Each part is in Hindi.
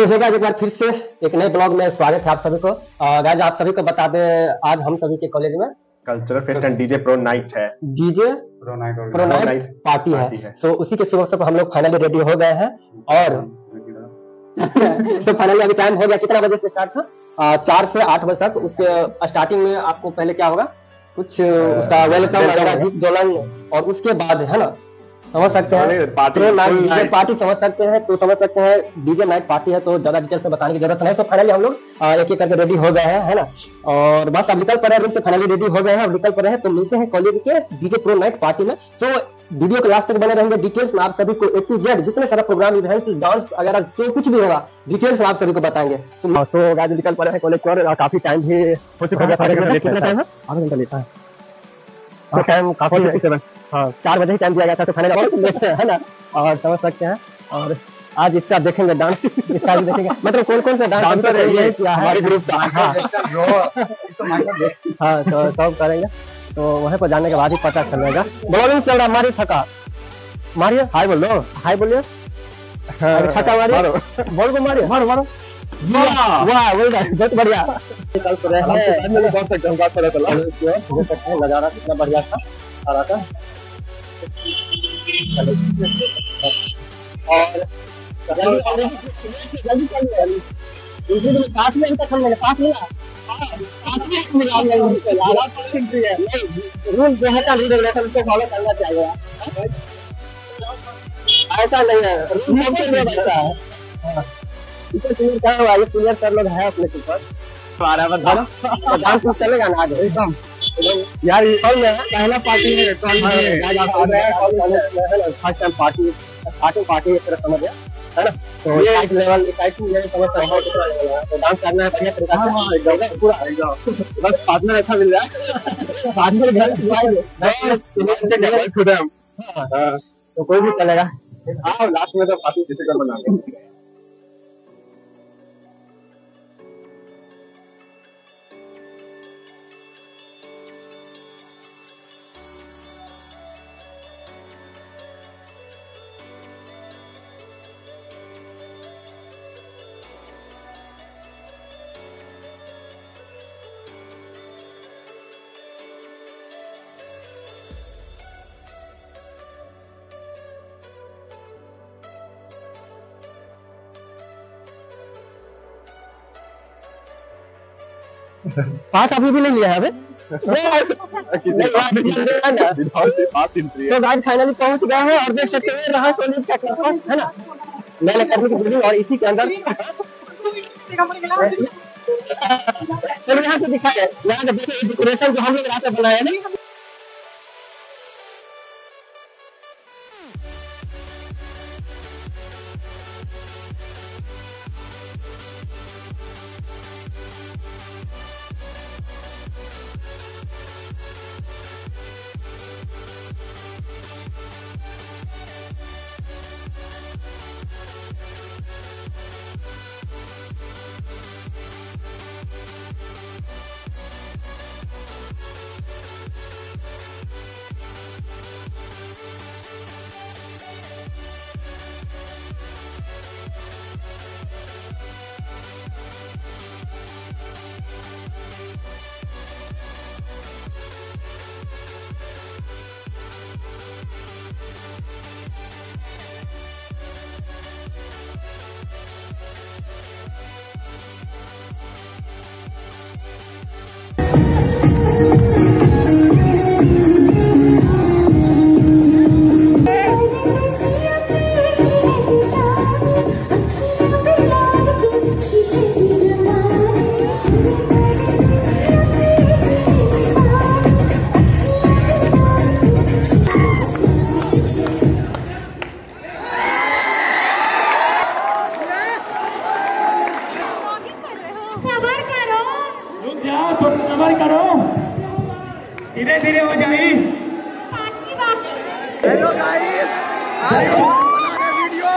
है गाइस, एक बार फिर से एक नए ब्लॉग में स्वागत है आप सभी को। गाइस आप सभी को बता दें, आज हम सभी के कॉलेज में cultural fest and DJ pro night है। डीजे प्रो नाइट पार्टी है। सो उसी के शुभ अवसर पर हम लोग फाइनली रेडी हो गए हैं और तो फाइनली अभी टाइम हो गया। कितना बजे से स्टार्ट था? 4 से 8 बजे तक। उसके स्टार्टिंग में आपको पहले क्या होगा, कुछ उसका वेलकम वगैरह दीप ज्वलन, और उसके बाद है ना समझ सकते हैं पार्टी समझ सकते हैं, तो समझ सकते हैं डीजे नाइट पार्टी है। तो ज्यादा डिटेल से बताने की जरूरत नहीं। तो फाइनली हम लोग एक एक करके रेडी हो गए हैं, है ना। और बस अब निकल पड़े हैं, रूम से फाइनली रेडी हो गए हैं, अब निकल पड़े हैं। तो मिलते हैं कॉलेज के डीजे प्रो नाइट पार्टी में। तो वीडियो के लास्ट तक बने रहेंगे। डिटेल्स में आप सभी को A to Z जितने सारा प्रोग्राम, इवेंट्स, डांस वगैरह जो कुछ भी होगा, डिटेल्स आप सभी को बताएंगे। सो गाइस निकल पड़े हैं कॉलेज पर। काफी टाइम भी हो चुका है। कितना टाइम है? आधा घंटा लेता है टाइम काफी। हाँ 4 बजे ही टाइम दिया गया था। तो फाइनली है ना, और समझ सकते हैं। और आज इसका देखेंगे डांस, इसका भी देखेंगे। मतलब कौन कौन सा डांस है क्या है हमारी ग्रुप का। हाँ तो सब करेंगे। तो वहीं पर जाने के बाद ही पता चलेगा। ब्लॉगिंग चल रहा है हमारी। छक्का मारिए, हाय बोलो, हाय बोलिए। छक्का मारिए, बॉल को मारिए, मारो मारो। वाह बहुत बढ़िया। निकल पड़े हैं, बहुत सकते हैं, बात पता चला नजारा कितना बढ़िया था आ रहा था। और रूल जो है रूल रेगुलेशन उसको फॉलो करना चाहिए। ऐसा नहीं है, क्लियर कर लोग है अपने ऊपर डांस चलेगा ना आज एकदम यार। पहला पार्टी में फर्स्ट टाइम पार्टी एक तरह समझ गया है ना। तो एक लेवल समझ सकते हैं। तो डांस करना है बढ़िया तरीका से पूरा, बस पार्टनर अच्छा मिल जाए। पार्टनर घर तो कोई भी चलेगा। लास्ट में तो पार्टी किसी का बना पास अभी भी नहीं लिया है अभी। तो गाइस फाइनली पहुंच गया है और देख सकते हैं रहा कॉलेज का कैंपस है ना। मैंने करने की बिल्डिंग और इसी के अंदर तो यहाँ से दिखा है, यहाँ से देखिए डेकोरेशन जो हम लोग यहाँ पे बनाए ना। धीरे धीरे हो जाए। हेलो गाइस, वीडियो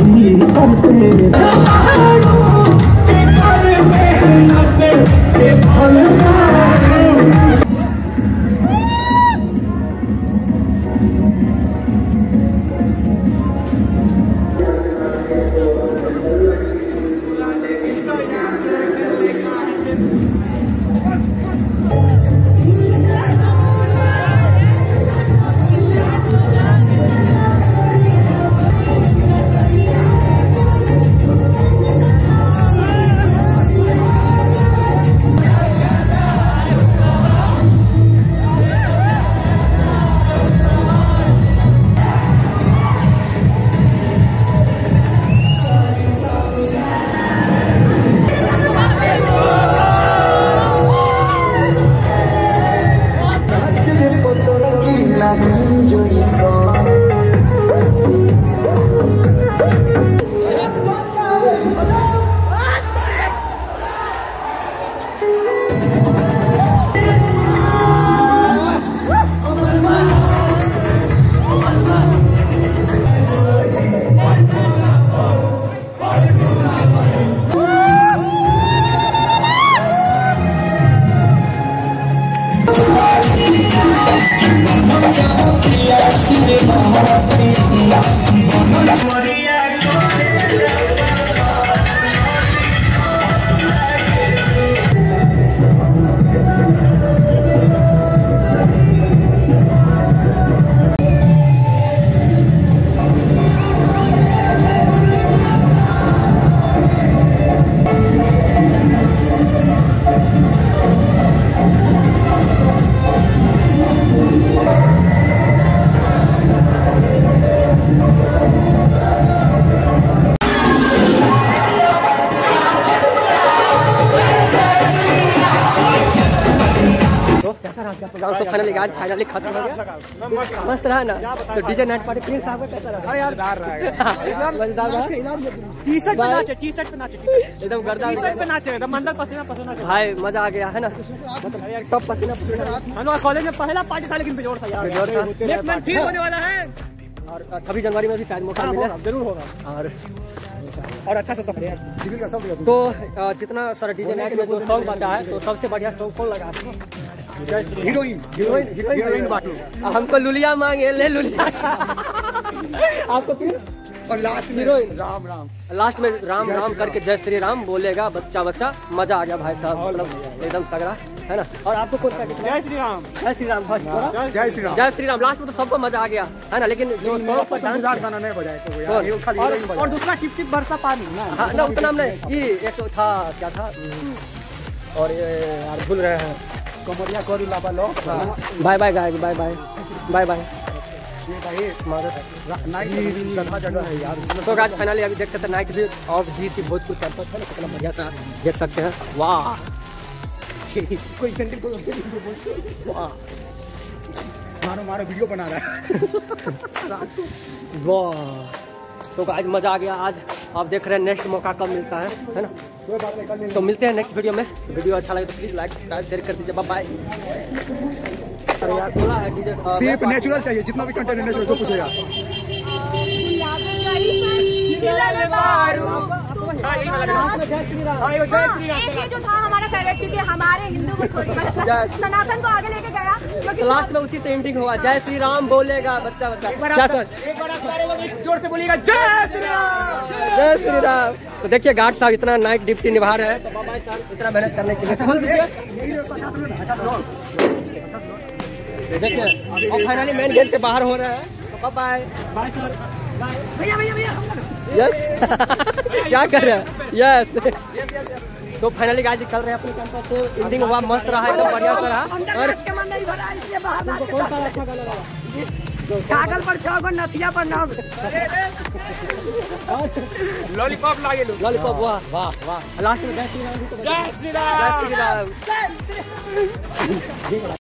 फाइनली खत्म हो गया, मस्त रहा ना। तो डीजे नाइट पार्टी प्रिंस साहब का कैसा रहा? मजेदार रहा, मजेदार रहा। टी-शर्ट पे नाचे, टी-शर्ट पे नाचे, एकदम गर्दा, टी-शर्ट पे नाचे, एकदम मंडल पसीना पसीना। भाई मजा आ गया है ना, मतलब सब पसीना पसीना। हम लोग कॉलेज में पहला पार्टी था, लेकिन बेजोड़ था यार, नेक्स्ट मंथ फिर होने वाला है। और 26 जनवरी में भी शायद मौका मिले, जरूर होगा। और अच्छा सा सफर यार, सिविल का सब। तो जितना सारा डीजे नाइट में जो सॉन्ग बजा है, तो सबसे बढ़िया सॉन्ग कौन लगा आपको? हीरोइन, हीरोइन, हीरोइन बाटू। हमको लुलिया मांगे ले लुलिया। आपको फिर और लास्ट में हीरोइन राम राम, लास्ट में राम राम करके जय श्री राम बोलेगा बच्चा बच्चा। मजा आ गया भाई साहब, मतलब एकदम तगड़ा है ना। और आपको कौन सा? जय श्री राम, जय श्री राम, जय श्री राम, जय श्री राम। लास्ट में तो सबको मजा आ गया है ना, लेकिन जो गाना नहीं बजाए तो यार, ये खाली हीरोइन बजाए। और दूसरा टिप टिप बरसा पानी ना, उतना नहीं। ये एक तो था, क्या था, और यार भूल रहे हैं। कमरिया करू लाबा लो। Bye bye guys, bye bye bye bye. तो गाइस फाइनली अभी देख सकते हैं night view of GC Bhojpur campus है ना, कितना बढ़िया सा देख सकते हैं। वाह कोई सेंटिंग को वाह, मारो मारो वीडियो बना रहा है। वाह। तो आज मजा आ गया। आज आप देख रहे हैं, नेक्स्ट मौका कब मिलता है ना। तो मिलते हैं नेक्स्ट वीडियो में। वीडियो अच्छा लगे तो प्लीज लाइक सब्सक्राइब शेयर कर दीजिए। Bye bye. सिर्फ नेचुरल चाहिए, जितना भी कंटेंट है नेचुरल, जो कुछ है यार। ये जो था हमारा फेवरेट, क्योंकि हमारे हिंदू को सनातन को आगे लेके गया। लास्ट में उसी से एंडिंग हुआ, जय श्री राम बोलेगा बच्चा बच्चा। क्या सर, जोर से बोलिएगा जय श्री राम, जय श्री राम। तो देखिए गार्ड साहब इतना नाइट ड्यूटी निभा रहे हैं, तो बाबा साहब इतना मेहनत करने के लिए खोल दीजिए। देखिए और फाइनली मेन गेट से बाहर हो रहे हैं, तो बाय बाय। भैया भैया भैया यस क्या कर रहे हैं? यस। तो फाइनली गाइस चल रहे हैं अपने कैंपस से, एंडिंग हुआ, मस्त रहा, एकदम बढ़िया से रहा। और कौन सा अच्छा गाना लगा? छागल पर छागल, नथिया पर नाग, लॉलीपॉप लागे लो, लॉलीपॉप। वाह वाह वाह। लास्ट में जय श्री राम भी तो, जय श्री राम, जय श्री राम।